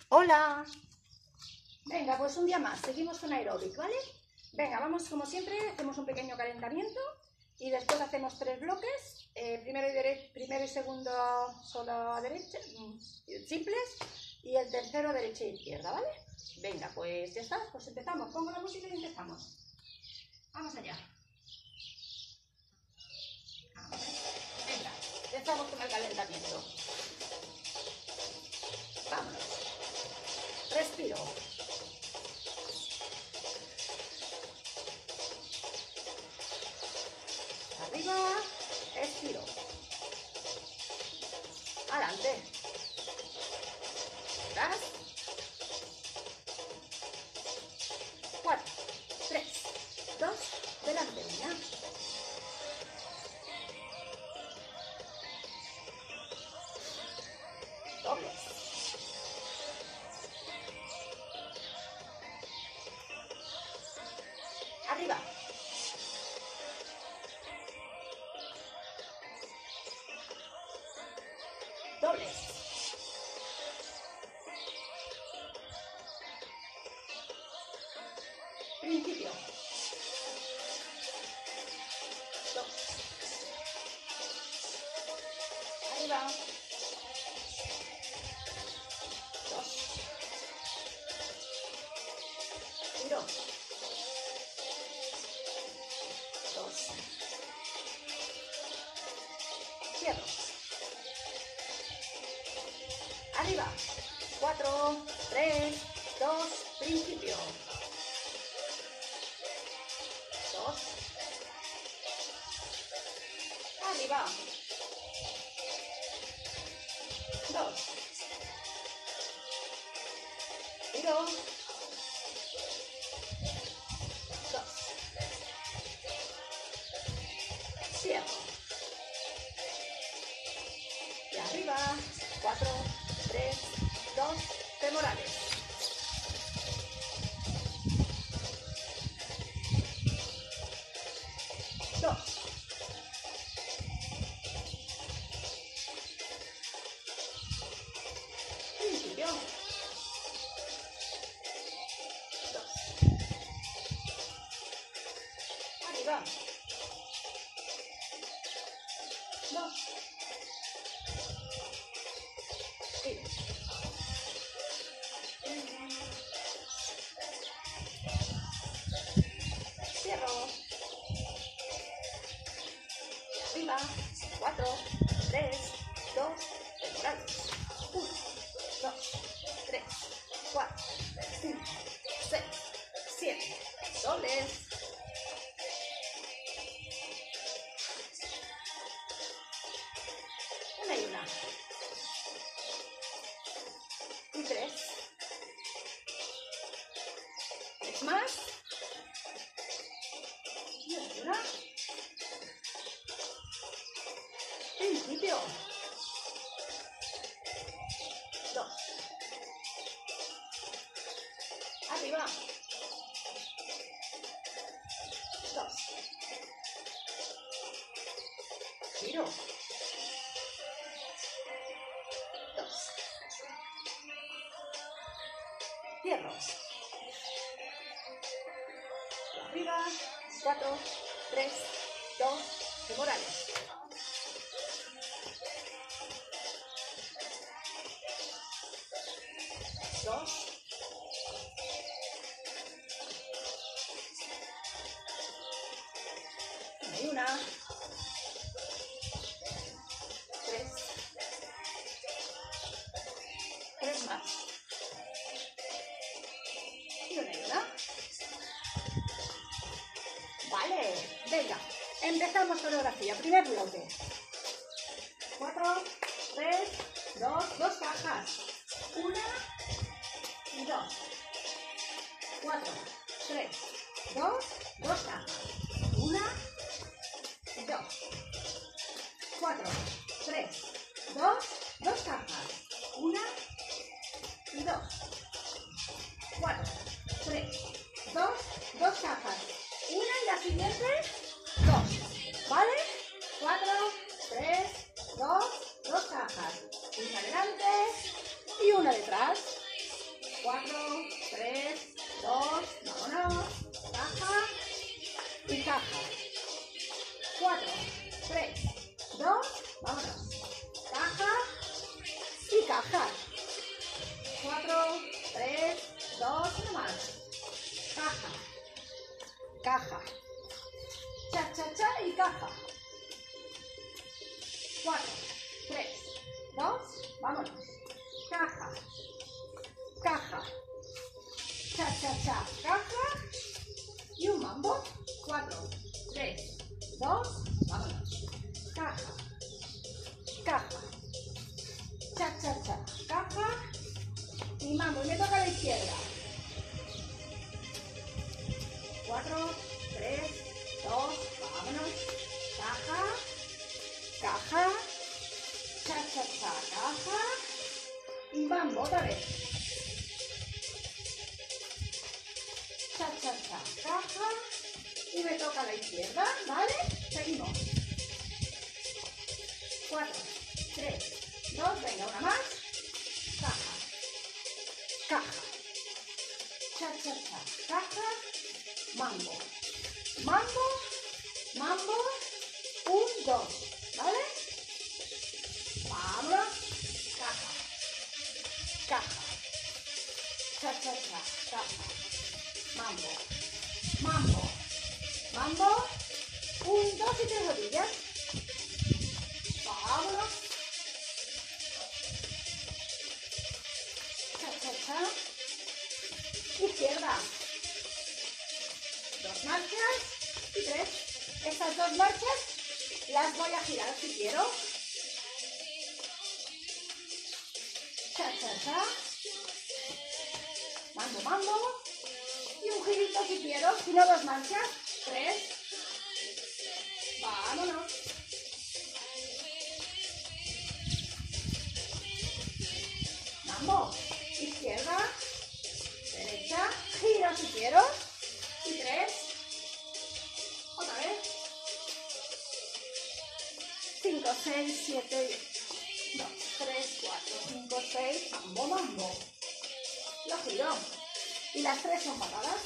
Hola. Venga, pues un día más, seguimos con aeróbic, ¿vale? Venga, vamos como siempre, hacemos un pequeño calentamiento y después hacemos 3 bloques, primero y segundo solo a derecha, simples, y el tercero derecha e izquierda, ¿vale? Venga, pues ya está, pues empezamos, pongo la música y empezamos. Vamos allá. Venga, empezamos con el calentamiento. Vámonos. Respiro. Arriba, expiro. Adelante. Atrás. 4, 3, 2, delante, una. Dobles. Arriba. Dobles. Principio. 2. Arriba. 2. Giro. 2. Cierro. Arriba. 4, 3, 2, principio. 2. Arriba. 2. Giro. 2. Cierro. Y arriba. 4, 3, 2, femorales. 2. Principio. 2. Arriba. 2. Giro. Cierro. Arriba. 4, 3, 2, femorales. 1, 2, 3, 4, 5, 6, 7. Dobles. Una y una. Y 3. 3 más. Y una. Principio. 2. Arriba. 2. Giro. 2. Cierro. Y arriba. 4, 3, 2, femorales. 2. Y una. 3. 3 más. Y una. Vale, venga. Empezamos coreografía. Primer bloque. 4, 3, 2, 2 cajas. 1 y 2. 4, 3, 2, 2 cajas. 1 y 2. 4, 3, 2, 2 cajas. 1 y 2. 4, 3, 2, 2 cajas. Una y la siguiente, 2. ¿Vale? 4, 3, 2, 2 cajas. Una adelante y una detrás. 4, 3, 2, vámonos. Caja y caja. 4, 3, 2, vámonos. Caja y caja. 4, 3, 2, uno más. Caja, caja. Cha, cha, cha y caja. 4, 3, 2, vámonos. Caja, caja. Cha, cha, cha, caja. Y un mambo. 4, 3, 2, vámonos. Caja, caja. Cha, cha, cha, caja. Y mambo, y me toca a la izquierda. 4, 3, 2, vámonos. Caja, caja. Cha, cha, cha, caja. Y mambo otra vez. Cha, cha, cha, caja. Y me toca a la izquierda, ¿vale? Seguimos. 4, 3, 2, venga, una más. Caja, caja. Cha, cha, cha, caja. Mambo, mambo, mambo. 1, 2, ¿vale? Vámonos. Caja, caja. Cha, cha, cha, caja. Mambo, mambo, mambo. 1, 2 y 3 rodillas. Vámonos. Cha, cha, cha. Izquierda. 2 marchas y 3. Estas 2 marchas las voy a girar si quiero. Cha, cha, cha. Mambo, mambo. Y un girito si quiero. Si no, 2 marchas. 3. Vámonos. Mambo. Izquierda. Derecha. Giro si quiero. Y 3. Otra vez. 5, 6, 7, 2, 3, 4, 5, 6. Mambo, mambo. Lo giro. Y las 3 son patadas.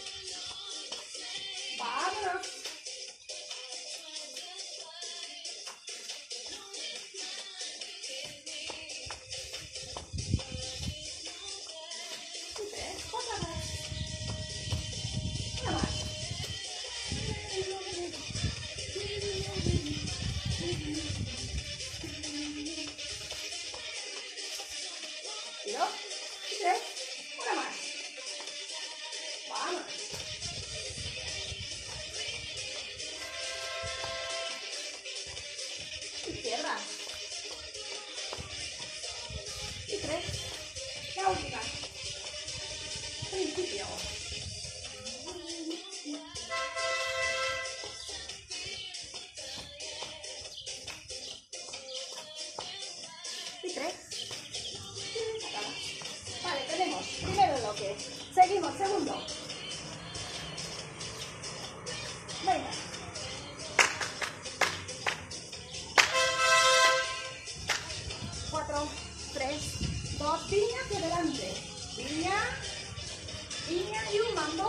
Vámonos. Y 3 patadas. Una más. Giro. Y 3. Una más. Vamos. Izquierda. Y 3. La última. Principio. Y 3. Vale, tenemos primero bloque. Seguimos, segundo. Venga. 4, 3, 2, piña hacia adelante. Piña, piña y un mambo.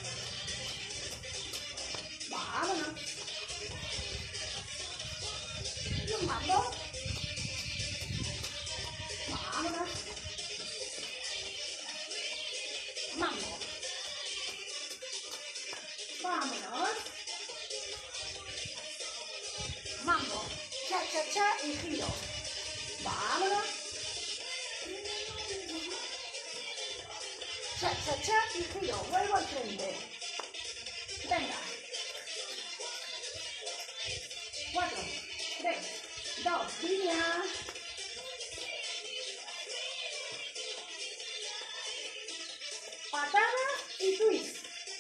Vámonos. Y un mambo. Vámonos. Mambo. Vámonos. Mambo. Cha, cha, cha y giro. Vámonos. Cha, cha, cha y giro. Vuelvo al frente. Venga. 4, 3, 2, piña. Patada y twist.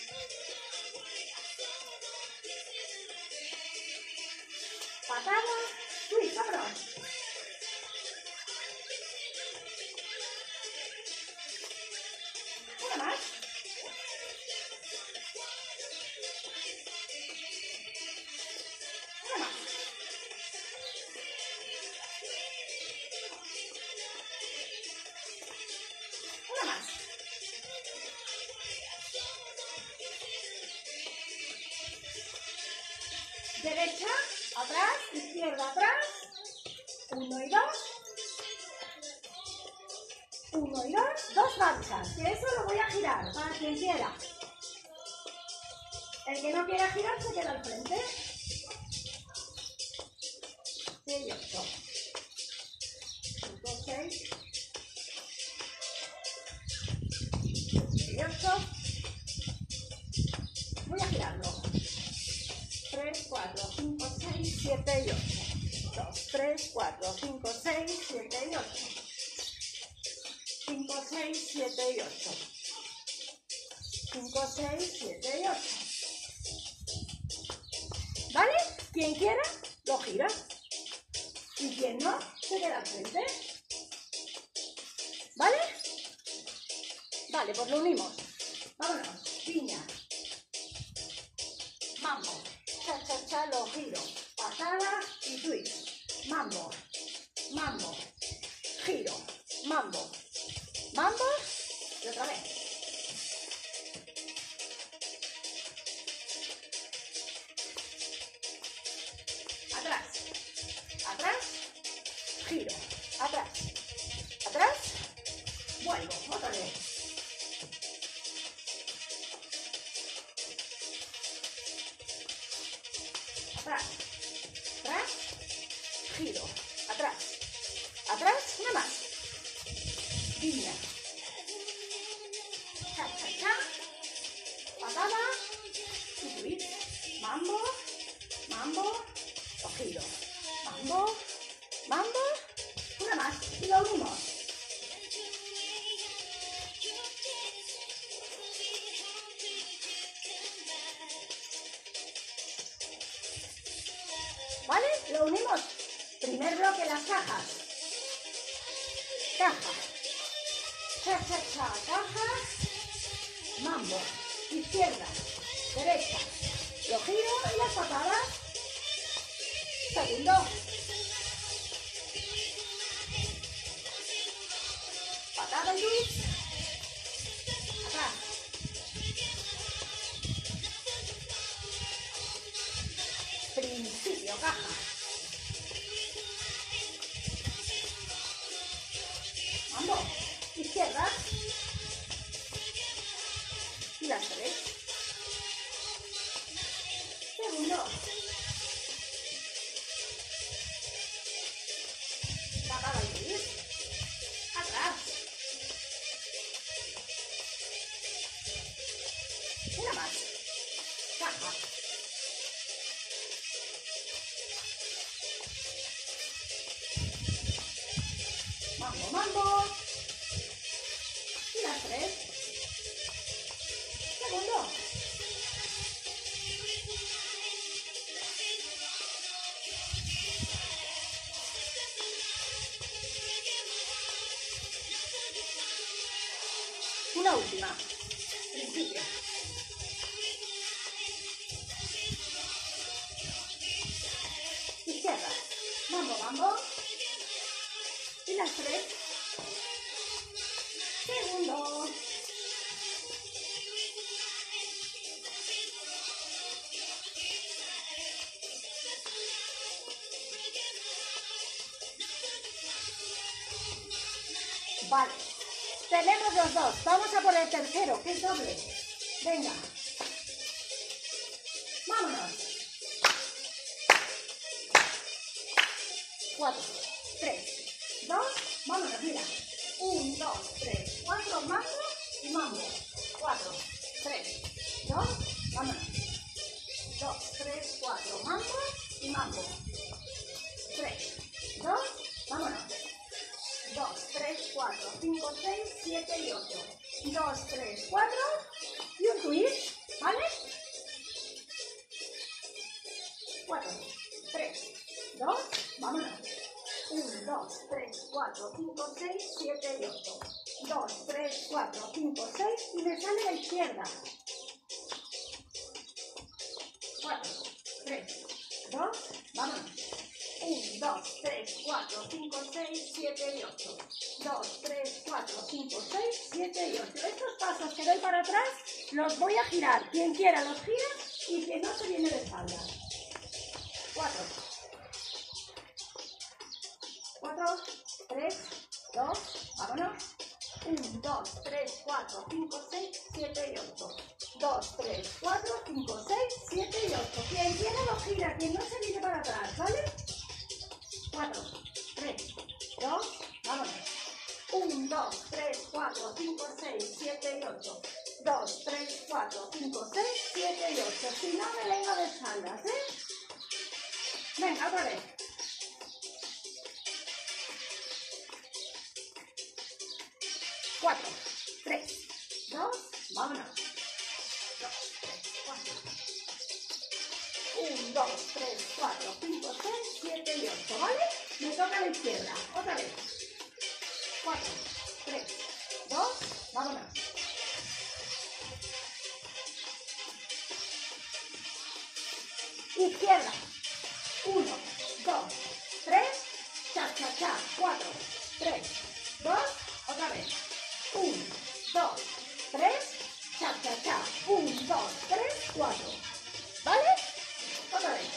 Patada, twist, vámonos. Una más. Una más. derecha, atrás, izquierda, atrás. 1 y 2. 1 y 2. 2 marchas. Que eso lo voy a girar para quien quiera. El que no quiera girar se queda al frente. 6 y 8. 5, 6. 7 y 8. Voy a girarlo. 3, 4, 5, 6, 7 y 8. 2, 3, 4, 5, 6, 7 y 8. 5, 6, 7 y 8. 5, 6, 7 y 8. ¿Vale? Quien quiera, lo gira. Y quien no, se queda al frente. ¿Vale? Vale, pues lo unimos. Vámonos. Piña. Mambo. Cha, cha, cha, lo giro. Patada y twist. Mambo. Mambo. Giro. Mambo. Mambo. Y otra vez. Atrás. Atrás. Giro. Atrás. Atrás. Vuelvo. Otra vez. Atrás, atrás, giro, atrás, atrás, una más. Piña. Cha, cha, cha. Patada. Y twist. Mambo, mambo, o giro. Mambo, mambo, una más. Y lo unimos. ¿Vale? Lo unimos. Primer bloque, las cajas. Caja. Cha, cha, cha. Caja. Mambo. Izquierda. Derecha. Lo giro y las patadas. Segundo. Patada y twist. Atrás. Principio, caja. Mambo. Izquierda. Y las 3. Segundo. Patada y twist. Atrás. Una más. Caja. Mambo, mambo. Y las 3. Segundo. Una última. Principio. Izquierda. Mambo, mambo. Y las 3. Segundo. Vale. Tenemos los dos. Vamos a por el tercero, que es doble. Venga. Vámonos. 4, 3, 2, vámonos, mira. 1, 2, 3, 4, mambo y mambo. 4, 3, 2, vámonos. 2, 3, 4, mambo y mambo. 3, 2, vámonos. 2, 3, 4, 5, 6, 7 y 8. 2, 3, 4 y un twist, ¿vale? 4, 3, 2, vámonos. 1, 2, 3, 4, 5, 6, 7 y 8. 2, 3, 4, 5, 6 y me sale la izquierda. 4, 3, 2, vámonos. 1, 2, 3, 4, 5, 6, 7 y 8. 2, 3, 4, 5, 6, 7 y 8. Estos pasos que doy para atrás los voy a girar. Quien quiera los gira y quien no se viene de espaldas. 4, 4, 3, 2, vámonos. 1, 2, 3, 4, 5, 6, 7 y 8. 2, 3, 4, 5, 6, 7 y 8. Quien quiera lo gira, quien no se viene para atrás, ¿vale? 4, 3, 2, vámonos. 1, 2, 3, 4, 5, 6, 7 y 8. 2, 3, 4, 5, 6, 7 y 8. Si no, me vengo de espaldas, ¿eh? Venga, otra vez. 4, 3, 2, vámonos. 2, 3, 4. 1, 2, 3, 4, 5, 6, 7 y 8, ¿vale? Me toca a la izquierda. Otra vez. 4, 3, 2, vámonos. Izquierda. 1, 2, 3, cha, cha, cha. 4, 3, 2, otra vez. 1, 2, 3, cha, cha, cha. 1, 2, 3, 4. ¿Vale? Otra vez.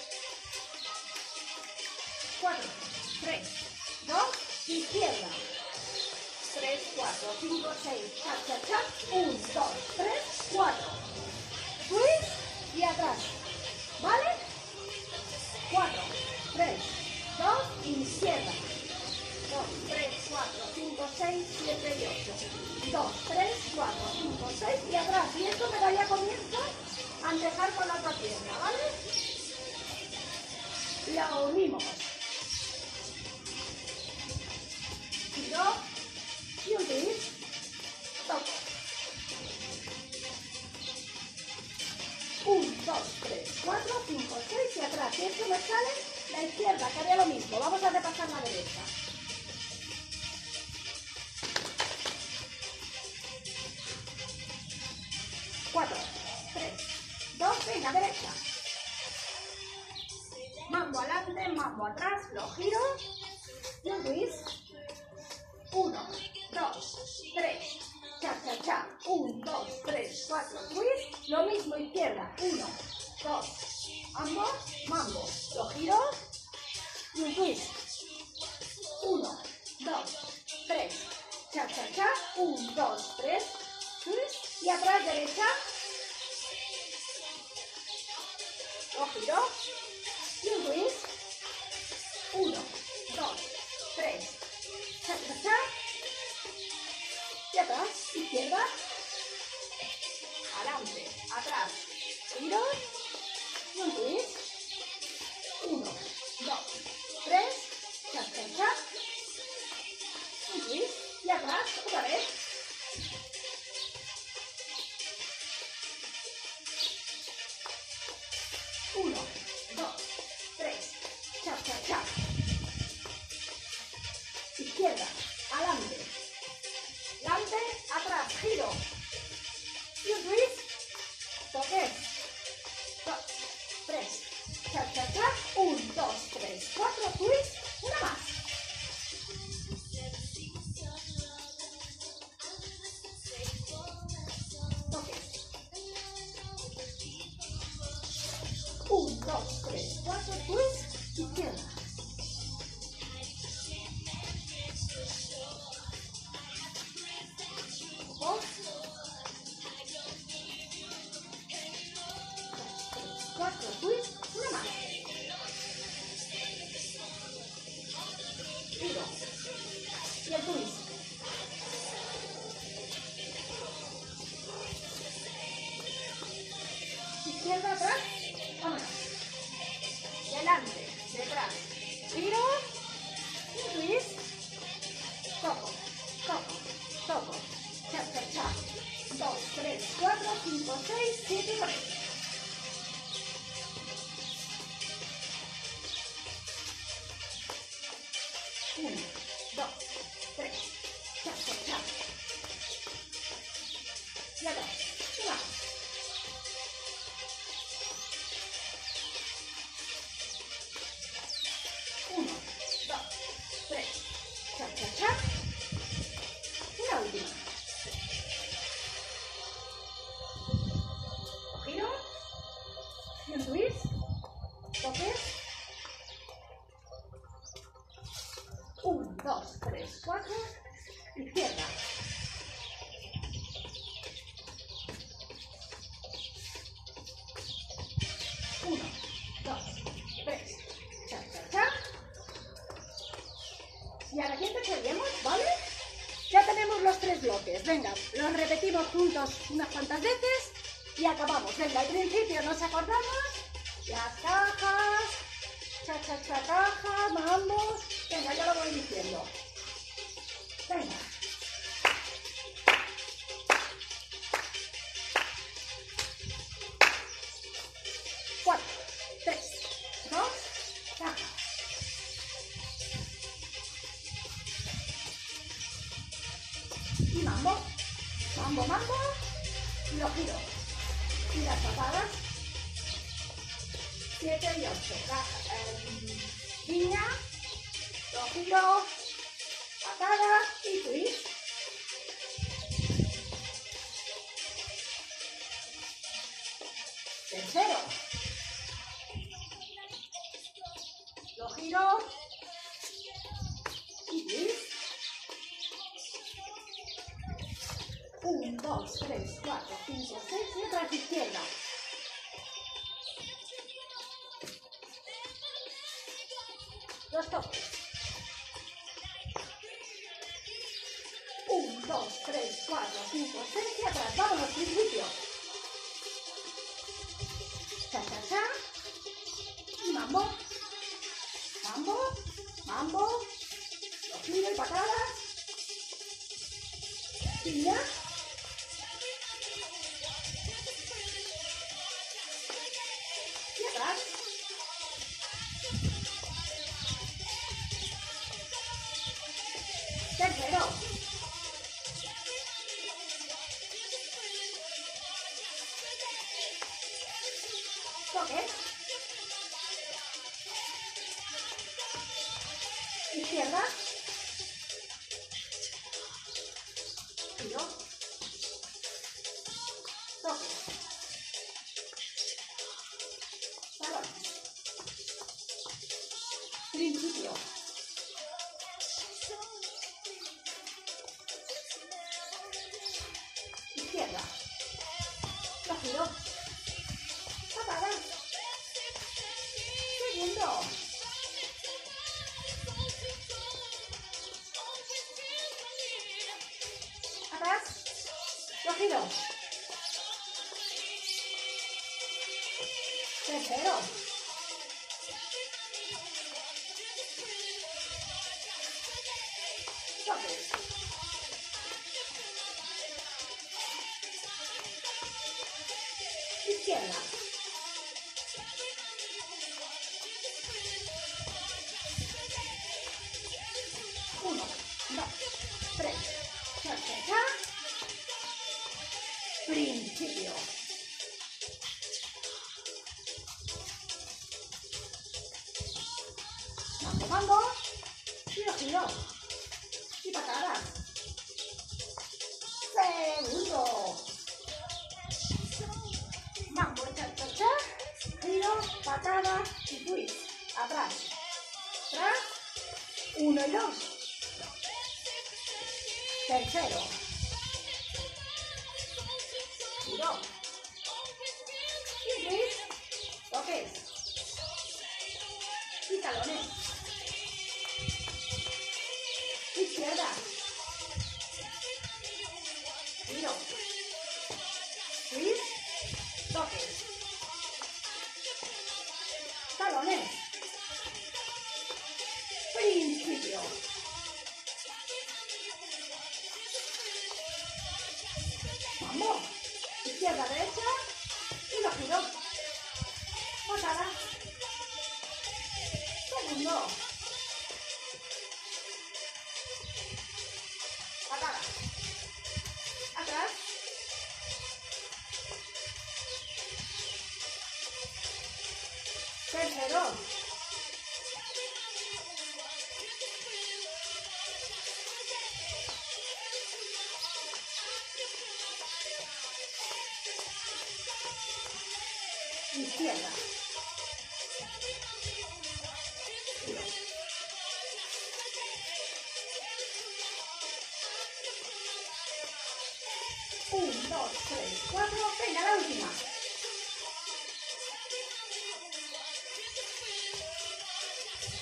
4, 3, 2, izquierda. 3, 4, 5, 6, cha, cha, cha. 1, 2, 3, 4. Twist y atrás. ¿Vale? 4, 3, 2, izquierda. 2, 3, 4, 5, 6, 7 y 8. 2, 3, 4, 5, 6 y atrás. Y esto me daría comienzo a dejar con la otra pierna, ¿vale? Lo unimos. Giro y un twist. Toco. 1, 2, 3, 4, 5, 6 y atrás. Si esto me sale, la izquierda, que haría lo mismo. Vamos a repasar la derecha. 4, 3, 2, venga, derecha. Mambo adelante, mambo atrás, lo giro. Y un twist. 1, 2, 3, cha, cha, cha. 1, 2, 3, 4, twist. Lo mismo, izquierda. 1, 2, ambos, mambo. Lo giro. Y un twist. 1, 2, 3, cha, cha, cha. 1, 2, 3, twist. Y atrás, derecha. Lo giro. Y un twist. 1, 2, 3, cha, cha, cha. Y atrás, izquierda. Adelante, atrás. Giro. Y un twist. 1, 2, 3, cha, cha, cha. Un twist. Y atrás, otra vez. 1, 2, 3, cha, cha, cha. Izquierda, adelante. Adelante, atrás, giro. Y un twist. Toque. 2, 3, cha, cha, cha. 1, 2, 3, 4, twist. Una más. Toque. 1, 2, 3, 4, twist. Izquierda. Cuatro, twist, una más. Giro. Y el twist. Izquierda, atrás. Vámonos. Delante, detrás. Giro. Y un twist. Toco, toco, toco. Cha, cha, cha. 2, 3, 4, 5, 6, 7 y 8. 1, 2, 3, 3 bloques. Venga, los repetimos juntos unas cuantas veces y acabamos. Venga, al principio nos acordamos las cajas, cha, cha, cha, caja, mambo. Venga, ya lo voy diciendo. Venga. Y mambo, mambo, mambo, y lo giro. Y las patadas, 7 y 8. Piña, lo giro, patada y twist. Tercero. Lo giro y twist. 1, 2, 3, 4, 5, 6 y otra vez izquierda. Dos toques. 1, 2, 3, 4, 5, 6 y atrás. Vámonos, principio. Cha, cha, cha. Y mambo. Mambo, mambo. Lo giro y patadas. Piña. Y atrás. Tercero. Toque. Izquierda. Giro. Toque. Talón. Principio. Izquierda. Lo giro. Patada. Segundo. Atrás. Lo giro. Tercero. Toque. Izquierda. 1, 2, 3. Cha, cha, cha. Principio. Mambo, mambo. Y lo giro. Y patada. Segundo. Mambo, cha, cha, cha. Giro, patada y twist. Atrás. Atrás. 1 y 2. Tercero. Giro. Y twist. Toques. Y talones. Izquierda. Giro. Twist. Toques. Talones. Principio. Mambo. Izquierda, derecha. Y lo giro. Patada. Segundo. Patada. Atrás. Tercero. Izquierda. Giro. 1, 2, 3, 4. Venga, la última.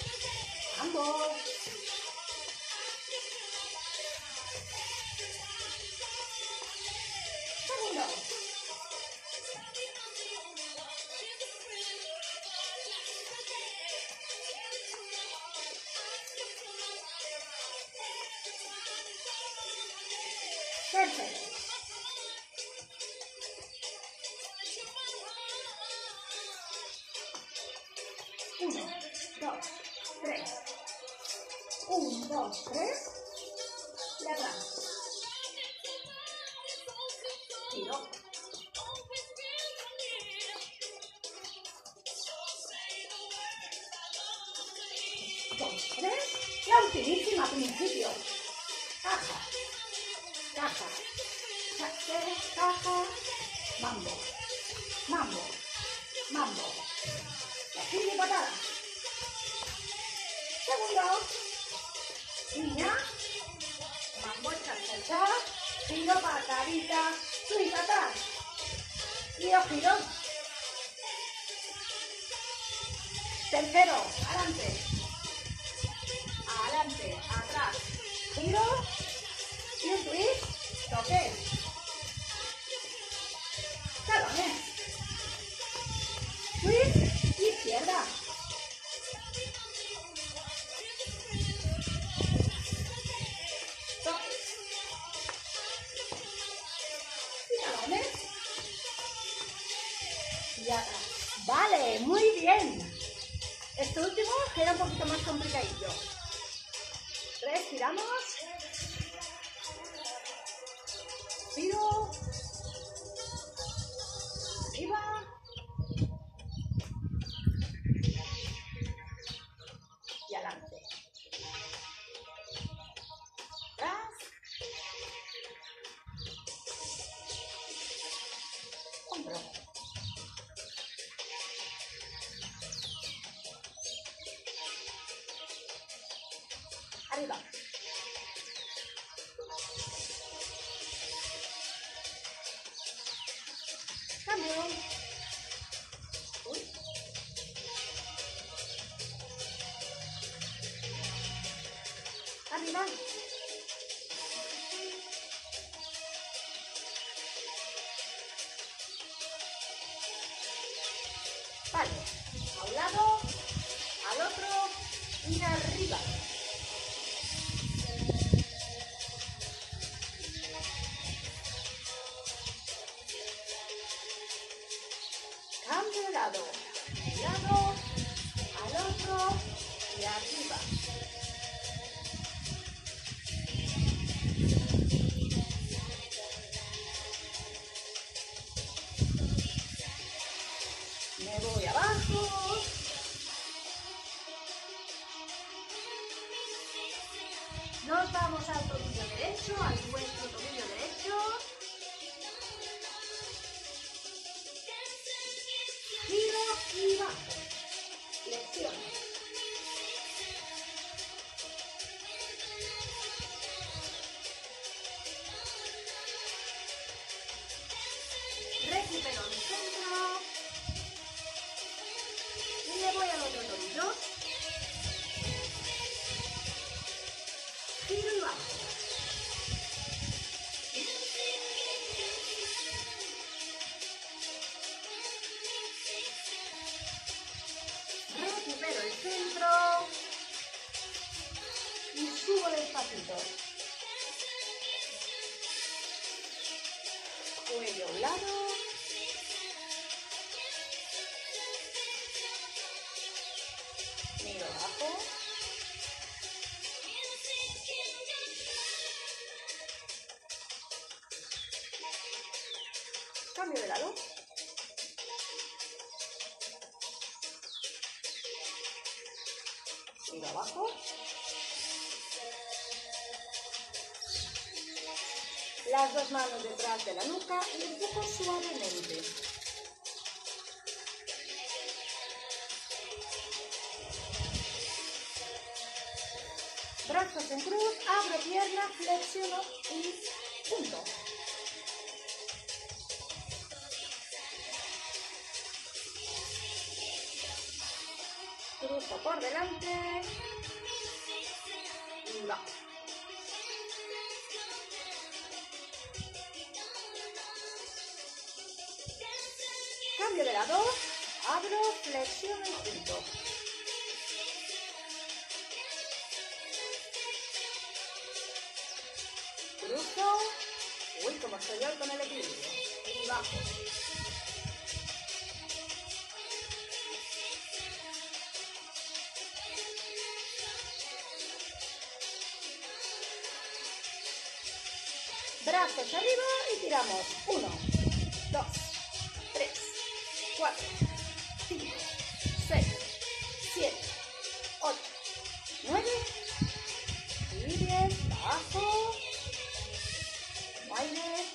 Mambo. Perfecto. 1, 2, 3. 1, 2, 3. Y atrás. Giro. 2, 3. La ultimísima, principio. Caja. Caja. Caja. Mambo. Mambo. Mambo. Y aquí de patada. Segundo. Niña. Mambo, cha. Giro, patadita. Twist atrás. Y os giro. Tercero. Adelante. Adelante. Atrás. Giro. Y un twist. Toque. Talones. Twist. Izquierda. Toque. Y talones. Y atrás. Vale, muy bien. Este último era un poquito más complicadillo. Respiramos. Giro. Arriba. Y adelante. Atrás. Hombro. Arriba. Cambio. Uy. Arriba. Vale. A un lado, al otro y arriba. Cambio de lado. Un lado, al otro y arriba. Me voy abajo. Nos vamos al tobillo derecho, al vuestro tobillo derecho. Giro y bajo. Flexión. Recupero mi centro. Y me voy al otro tobillo. Giro y bajo. Recupero el centro. Y subo despacito. Cuello a un lado. Miro abajo. Cambio de lado. Miro abajo. Las dos manos detrás de la nuca y empujo suavemente. Brazos en cruz, abro piernas, flexiono y punto. Cruzo por delante y bajo. Cambio de lado, abro, flexiono y punto. Cruzo Uy, como estoy yo con el equilibrio. Y bajo. Brazos arriba y tiramos. 1, 2, 3, 4, 5, 6, 7, 8, 9. Y 10. Bajo. Aire.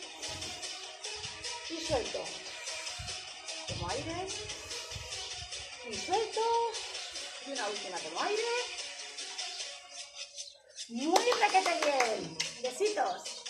Y suelto. Tomo aire. Y suelto. Y una última, tomo aire. Muy requete bien. Besitos.